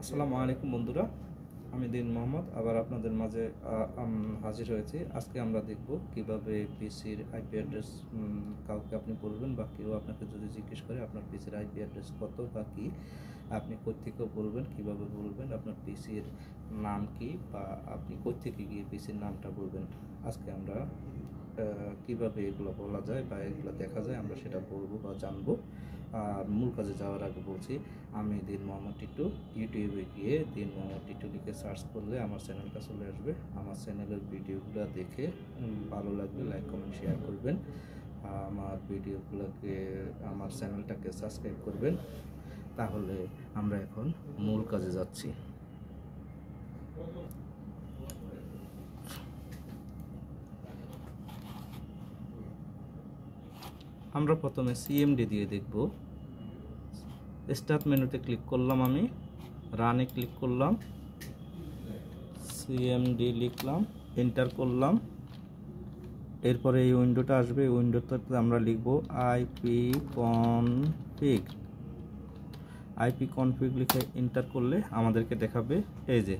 আসসালামু আলাইকুম বন্ধুরা, আমি দিন মোহাম্মদ আবার আপনাদের মাঝে হাজির হয়েছি। আজকে আমরা দেখব কিভাবে পিসির আইপি অ্যাড্রেস কাউকে আপনি বলবেন বা কেউ আপনাকে যদি জিজ্ঞেস করে আপনার পিসির আইপি অ্যাড্রেস কত বা কি, আপনি কোত্থেকে বলবেন, কিভাবে বলবেন, আপনার পিসির নাম কি বা আপনি কোত্থেকে গিয়ে পিসির নামটা বলবেন। আজকে আমরা কিভাবে এগুলো বলা যায় বা এগুলো দেখা যায় আমরা সেটা বলবো বা জানবো। আর মূল কাজে যাওয়ার আগে বলছি, আমি দিন মোহাম্মদ টিটু, ইউটিউবে গিয়ে দিন মোহাম্মদ টিটু লিখে সার্চ করলে আমার চ্যানেলটা চলে আসবে। আমার চ্যানেলের ভিডিওগুলো দেখে ভালো লাগলে লাইক কমেন্ট শেয়ার করবেন, আমার ভিডিওগুলোকে আমার চ্যানেলটাকে সাবস্ক্রাইব করবেন। তাহলে আমরা এখন মূল কাজে যাচ্ছি। আমরা প্রথমে সিএমডি দিয়ে দেখব। স্টার্ট মেনুতে ক্লিক করলাম, আমি রানে ক্লিক করলাম, সিএমডি লিখলাম, এন্টার করলাম। এরপরে এই উইন্ডোটা আসবে। এই উইন্ডোটাতে আমরা লিখব আইপি কনফিগ লিখে এন্টার করলে আমাদেরকে দেখাবে এই যে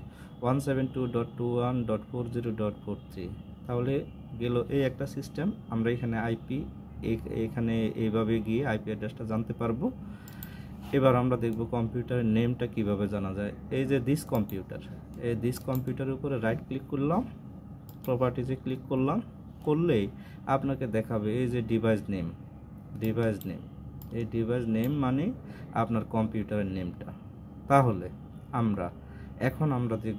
172.21.40.43। তাহলে গেল এই একটা সিস্টেম। আমরা এখানে এখানে এইভাবে গিয়ে আইপি অ্যাড্রেসটা জানতে পারবো। এবার আমরা দেখব কম্পিউটারের নেমটা কিভাবে জানা যায়। এই যে দিস কম্পিউটার, এই দিস কম্পিউটারের উপরে রাইট ক্লিক করলাম, প্রপার্টিজে ক্লিক করলাম, করলেই আপনাকে দেখাবে এই যে ডিভাইস নেম। এই ডিভাইস নেম মানে আপনার কম্পিউটারের নেমটা। তাহলে এখন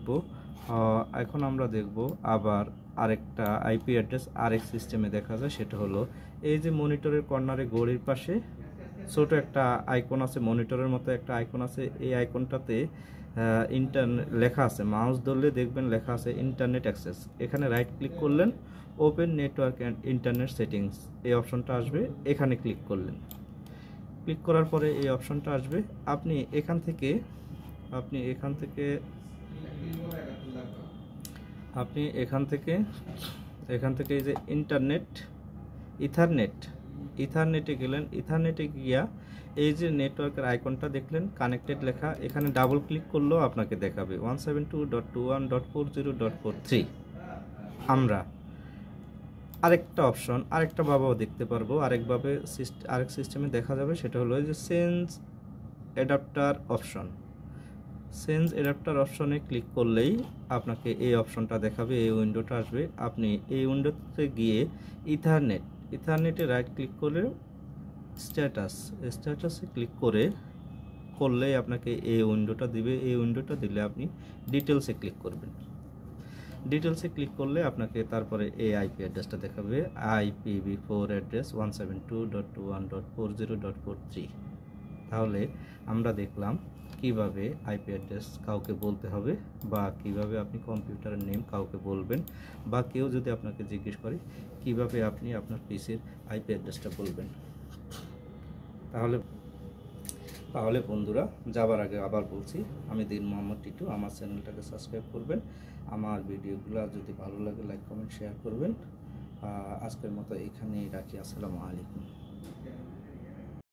আমরা দেখব আবার আরেকটা আইপি অ্যাড্রেস আরেক সিস্টেমে দেখা যায়। সেটা হলো এই যে মনিটরের কর্নারে ঘড়ির পাশে ছোট একটা আইকন আছে, মনিটরের মতো একটা আইকন আছে। এই আইকনটাতে লেখা আছে, মাউস ধরলে দেখবেন লেখা আছে ইন্টারনেট অ্যাক্সেস। এখানে রাইট ক্লিক করলেন, open network and internet settings এই অপশনটা আসবে। এখানে ক্লিক করলেন, ক্লিক করার পরে এই অপশনটা আসবে। আপনি এখান থেকে এই যে ইথারনেটে গেলেন। ইথারনেটে গিয়া এই যে নেটওয়ার্কের আইকনটা দেখলেন কানেক্টেড লেখা, এখানে ডাবল ক্লিক করলেও আপনাকে দেখাবে 172.21.40.43। আমরা আরেকটা ভাবেও দেখতে পারবো, আরেক সিস্টেমে দেখা যাবে। সেটা হলো যে চেঞ্জ অ্যাডাপ্টার অপশনে ক্লিক করলেই আপনাকে এই অপশনটা দেখাবে, এই উইন্ডোটা আসবে। আপনি এই উইন্ডোতে গিয়ে ইথারনেটে রাইট ক্লিক করে স্ট্যাটাসে ক্লিক করলেই আপনাকে এই উইন্ডোটা দিবে। এই উইন্ডোটা দিলে আপনি ডিটেলসে ক্লিক করবেন। ডিটেলসে ক্লিক করলে আপনাকে তারপরে এই আইপি অ্যাড্রেসটা দেখাবে, IPv4 অ্যাড্রেস 172.21.40.43। তাহলে আমরা দেখলাম কিভাবে আইপি অ্যাড্রেস কাউকে বলতে হবে বা কিভাবে আপনি কম্পিউটারের নেম কাউকে বলবেন, বা কেউ যদি আপনাকে জিজ্ঞেস করে কিভাবে আপনি আপনার পিসির আইপি অ্যাড্রেসটা বলবেন। তাহলে বন্ধুরা, যাবার আগে আবার বলছি, আমি দিন মোহাম্মদ টিটু, আমার চ্যানেলটাকে সাবস্ক্রাইব করবেন, আমার ভিডিওগুলো যদি ভালো লাগে লাইক কমেন্ট শেয়ার করবেন। আজকের মতো এখানেই রাখি। আসসালামু আলাইকুম।